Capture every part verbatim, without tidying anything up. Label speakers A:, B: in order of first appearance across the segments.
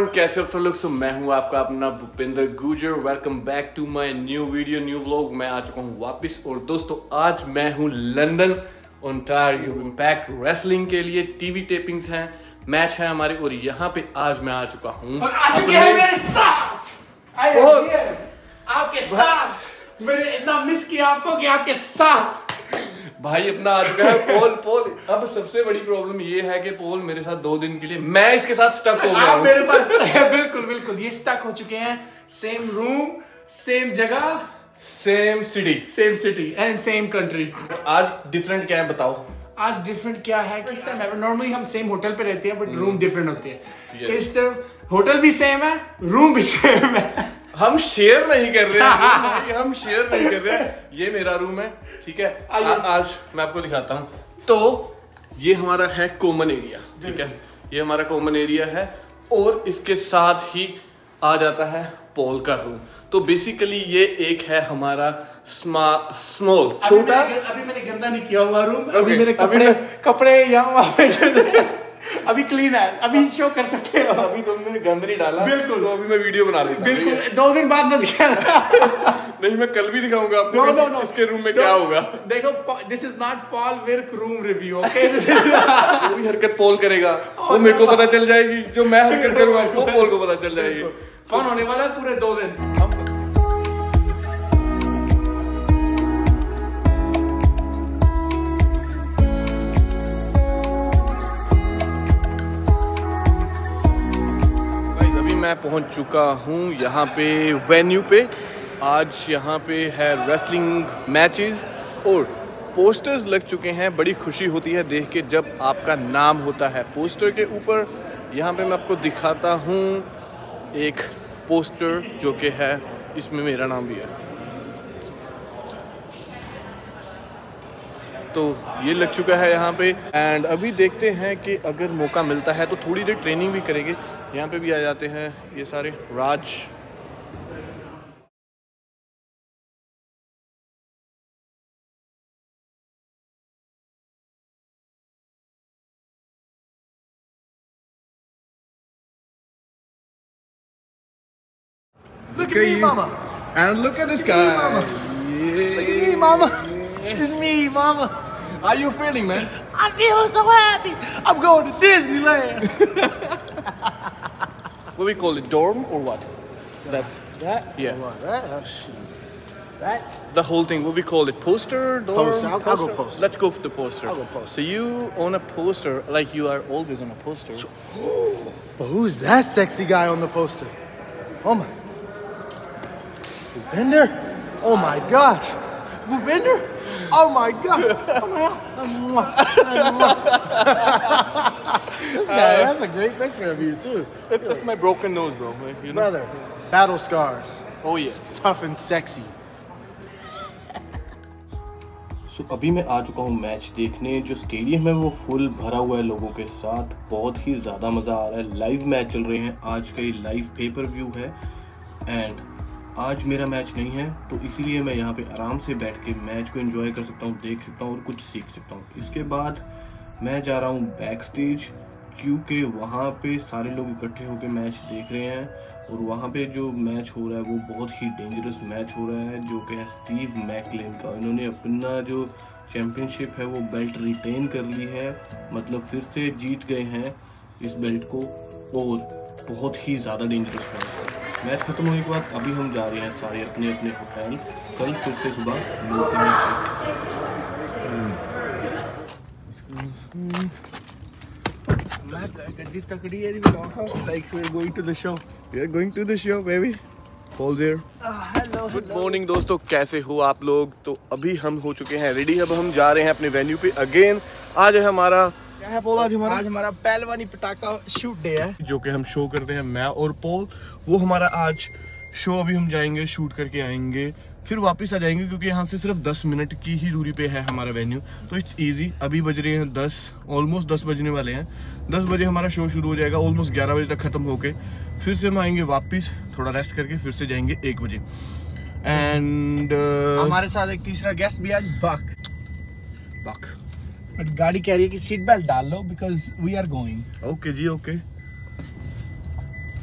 A: कैसे हो सब लोग। सो मैं हूं आपका अपना Bhupendra Gujjar. Welcome back to my new video new vlog. मैं आ चुका हूं वापस और दोस्तों आज मैं हूं लंदन ओंटारियो इम्पैक्ट रेसलिंग के लिए। टीवी टेपिंग्स हैं, मैच है हमारे और यहाँ पे आज मैं आ चुका हूँ
B: मेरे साथ आपके साथ। मैंने इतना मिस किया आपको कि आपके साथ
A: भाई अपना आ चुका है पोल। पोल अब सबसे बड़ी प्रॉब्लम ये है कि पोल मेरे साथ दो दिन के लिए मैं इसके साथ स्टक हो गया हूं।
B: मेरे पास बिल्कुल बिल्कुल ये स्टक हो चुके हैं। सेम रूम, सेम जगह,
A: same city,
B: same city and same country.
A: आज डिफरेंट क्या है बताओ।
B: आज डिफरेंट क्या है कि इस टाइम नॉर्मली हम सेम होटल पे रहते हैं बट रूम डिफरेंट होते हैं। इस टाइम होटल भी सेम है, रूम भी सेम है।
A: हम शेयर नहीं कर रहे हैं भाई, हम शेयर नहीं कर रहे हैं। ये मेरा रूम है, ठीक है। आ, आज मैं आपको दिखाता हूँ। तो ये हमारा है कॉमन एरिया, ठीक है। ये हमारा कॉमन एरिया है और इसके साथ ही आ जाता है पॉल का रूम। तो बेसिकली ये एक है हमारा स्मॉल छोटा।
B: अभी मैंने गंदा नहीं किया हुआ रूम। अभी
A: okay,
B: मेरे कपड़े अभी कपड़े यहाँ अभी क्लीन है, अभी शो कर सकते हो।
A: अभी तो मैंने गंद नहीं डाला
B: बिल्कुल।
A: तो अभी मैं वीडियो बना लेता हूं।
B: बिल्कुल दो दिन बाद न दिखाना।
A: नहीं मैं कल भी दिखाऊंगा आपको। no, no, no. इसके रूम में no, क्या होगा।
B: देखो this is not Paul Virk room review, okay.
A: वो भी हरकत पॉल करेगा, वो मेरे को पता चल जाएगी। जो मैं हरकत करूंगा वो पॉल को पता चल जाएगी।
B: फन होने वाला है पूरे दो दिन।
A: मैं पहुंच चुका हूं यहाँ पे वेन्यू पे। आज यहाँ पे है रेसलिंग मैचेस और पोस्टर्स लग चुके हैं। बड़ी खुशी होती है देख के जब आपका नाम होता है पोस्टर के ऊपर। यहाँ पे मैं आपको दिखाता हूँ एक पोस्टर जो कि है, इसमें मेरा नाम भी है। तो ये लग चुका है यहाँ पे एंड अभी देखते हैं कि अगर मौका मिलता है तो थोड़ी देर ट्रेनिंग भी करेंगे। यहाँ पे भी आ जाते हैं ये सारे राज।
B: Look at me, mama.
A: And look at this guy.
B: Mama.
A: Yeah.
B: Look at me, mama. It's me, mama.
A: How you feeling, man?
B: I feel so happy. I'm going to Disneyland.
A: What we call it, dorm or what? That.
B: That?
A: Yeah.
B: What, that? Oh, shoot. That?
A: The whole thing. What we call it, poster, dorm.
B: Poster. I'll, I'll go poster.
A: Let's go for the poster.
B: I'll go poster.
A: So you own a poster, like you are always on a poster.
B: But who's that sexy guy on the poster? Oh my. Bhupinder? Oh my gosh. Bhupinder? Oh my god. Oh my god. This guy, that's a great picture of you too.
A: That's my broken nose, bro. You know?
B: Brother, battle scars.
A: Oh yes.
B: Tough and sexy.
A: So, अभी मैं आ चुका हूँ match देखने। जो stadium है वो full भरा हुआ है लोगों के साथ। बहुत ही ज़्यादा मज़ा आ रहा है। लाइव मैच चल रहे हैं। आज का ये लाइव पेपर व्यू है एंड आज मेरा मैच नहीं है तो इसीलिए मैं यहाँ पे आराम से बैठ के मैच को एंजॉय कर सकता हूँ, देख सकता हूँ और कुछ सीख सकता हूँ। इसके बाद मैं जा रहा हूँ बैक स्टेज क्योंकि वहाँ पे सारे लोग इकट्ठे होकर मैच देख रहे हैं और वहाँ पे जो मैच हो रहा है वो बहुत ही डेंजरस मैच हो रहा है जो कि है स्टीव मैकलेन का। इन्होंने अपना जो चैम्पियनशिप है वो बेल्ट रिटेन कर ली है, मतलब फिर से जीत गए हैं इस बेल्ट को और बहुत ही ज़्यादा डेंजरस मैच है। मैच खत्म होने के बाद अभी हम जा रहे हैं सारे अपने अपने होटल। कल फिर से सुबह मिलते हैं।
B: गड्डी तकड़ी है like we're going to the show.
A: We are going to the show, baby. Paul's here.
B: Hello
A: good morning दोस्तों, कैसे हो आप लोग। तो अभी हम हो चुके हैं रेडी। अब हम जा रहे हैं अपने वेन्यू पे अगेन। आज है हमारा क्या है पोल, आज हमारा
B: आज हमारा पहलवानी पटाखा शूट डे है
A: जो कि हम शो करते हैं मैं और पोल। वो हमारा आज शो अभी हम जाएंगे, शूट करके आएंगे, फिर वापस आ जाएंगे क्योंकि यहाँ से सिर्फ दस मिनट की ही दूरी पे है हमारा वेन्यू। तो इट्स इजी। अभी बज रहे हैं दस, ऑलमोस्ट दस बजने वाले हैं। दस बजे हमारा शो शुरू हो जाएगा, ऑलमोस्ट ग्यारह बजे तक ख़त्म होके फिर से हम आएंगे वापस, थोड़ा रेस्ट करके फिर से जाएंगे एक बजे। एंड uh,
B: हमारे साथ एक तीसरा गेस्ट भी आज, बक
A: बक
B: बट गाड़ी कह रही है कि सीट बेल्ट डाल लो because we are going.
A: Okay जी, ओके।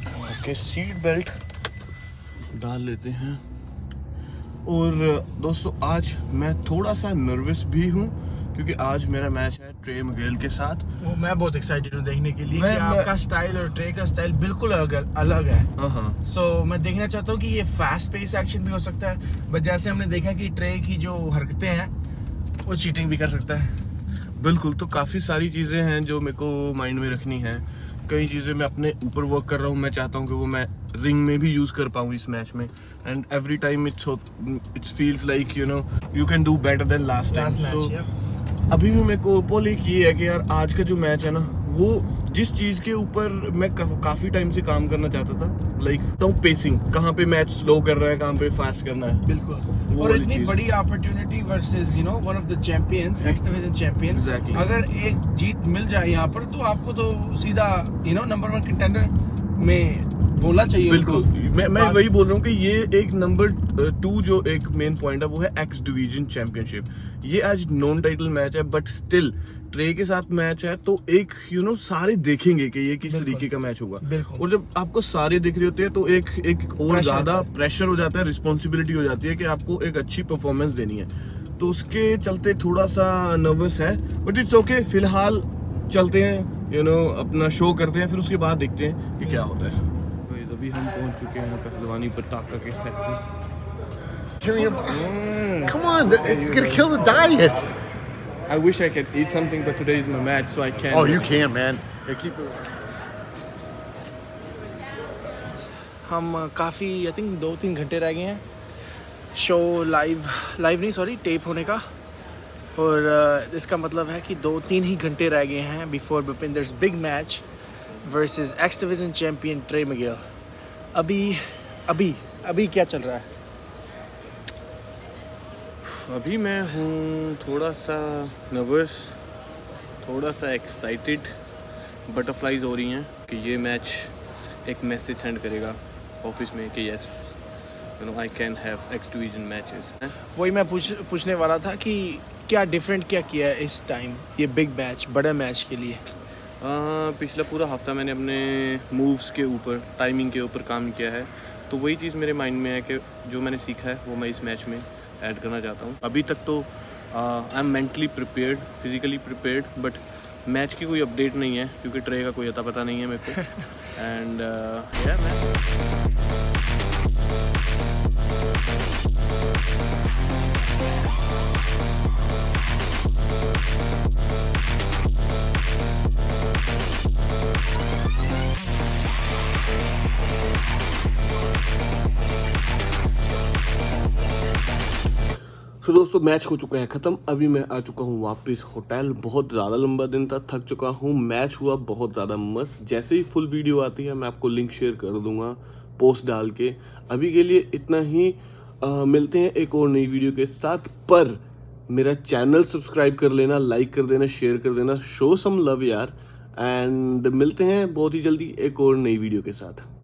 A: ओके, सीट बेल्ट डाल लेते हैं। और दोस्तों आज मैं थोड़ा सा नर्वस भी हूँ क्योंकि आज मेरा मैच है ट्रे मैगवेल के साथ।
B: वो मैं बहुत एक्साइटेड हूँ देखने के लिए कि आपका स्टाइल और ट्रे का स्टाइल बिल्कुल अलग अलग है।
A: हाँ,
B: सो so, मैं देखना चाहता हूँ कि ये फास्ट पेस एक्शन भी हो सकता है, बट जैसे हमने देखा कि ट्रे की जो हरकतें हैं वो चीटिंग भी कर सकता है।
A: बिल्कुल, तो काफ़ी सारी चीज़ें हैं जो मेरे को माइंड में रखनी है। कई चीज़ें मैं अपने ऊपर वर्क कर रहा हूँ, मैं चाहता हूँ कि वो मैं रिंग में भी यूज़ कर पाऊँ इस मैच में। And every time it's it's feels like you know you can do better than last time. So अभी भी मेरे को बोल एक ये है कि यार आज का जो मैच है ना, वो जिस चीज़ के ऊपर मैं काफ़ी टाइम से काम करना चाहता था, लाइक तो पेसिंग, कहाँ पे मैच स्लो कर रहा है, कहाँ पे फास्ट करना है।
B: बिल्कुल, और इतनी बड़ी opportunity versus you know one of the champions, X division champion.
A: Exactly.
B: अगर एक जीत मिल जाए यहाँ पर तो आपको तो सीधा you know number one contender में बोलना चाहिए।
A: बिल्कुल, मैं मैं वही बोल रहा हूँ कि ये एक नंबर टू जो एक मेन पॉइंट है वो है एक्स डिवीजन चैंपियनशिप। ये आज नॉन टाइटल मैच है, बट स्टिल ट्रे के साथ मैच है तो एक यू नो सारे देखेंगे कि ये किस तरीके का मैच होगा। और जब आपको सारे दिख रहे होते हैं तो एक एक और ज्यादा प्रेशर हो जाता है, रिस्पॉन्सिबिलिटी हो जाती है कि आपको एक अच्छी परफॉर्मेंस देनी है। तो उसके चलते थोड़ा सा नर्वस है, बट इट्स ओके। फिलहाल चलते हैं, यू नो अपना शो करते हैं, फिर उसके बाद देखते हैं कि क्या होता है। अभी हम पहुंच चुके हैं पहलवानी पटाखा के सेट पे।
C: Come on, it's gonna kill the diet.
A: I wish I could eat something, but today is my match, so I can't.
C: Oh, you can, man. Yeah, keep it.
B: हम काफ़ी आई थिंक दो तीन घंटे रह गए हैं show live live नहीं sorry tape होने का, और uh, इसका मतलब है कि दो तीन ही घंटे रह गए हैं before Bhupinder's big match versus X division champion Trey Miguel. अभी अभी अभी क्या चल रहा है?
A: अभी मैं हूँ थोड़ा सा नर्वस, थोड़ा सा एक्साइटेड, बटरफ्लाइज हो रही हैं कि ये मैच एक मैसेज सेंड करेगा ऑफिस में कि yes you know I can have X division matches.
B: वही मैं पूछ पूछने वाला था कि क्या डिफरेंट क्या किया है इस टाइम ये बिग मैच बड़े मैच के लिए।
A: आ, पिछला पूरा हफ्ता मैंने अपने मूव्स के ऊपर, टाइमिंग के ऊपर काम किया है, तो वही चीज़ मेरे माइंड में है कि जो मैंने सीखा है वो मैं इस मैच में ऐड करना चाहता हूँ। अभी तक तो I am mentally prepared, physically prepared, but match की कोई अपडेट नहीं है क्योंकि ट्रे का कोई अता पता नहीं है मेरे को। एंड यार मैं तो दोस्तों मैच हो चुका है ख़त्म। अभी मैं आ चुका हूँ वापस होटल। बहुत ज़्यादा लंबा दिन था, थक चुका हूँ। मैच हुआ बहुत ज़्यादा मस्त। जैसे ही फुल वीडियो आती है मैं आपको लिंक शेयर कर दूंगा पोस्ट डाल के। अभी के लिए इतना ही, आ, मिलते हैं एक और नई वीडियो के साथ। पर मेरा चैनल सब्सक्राइब कर लेना, लाइक कर देना, शेयर कर देना, शो सम लव यार। एंड मिलते हैं बहुत ही जल्दी एक और नई वीडियो के साथ।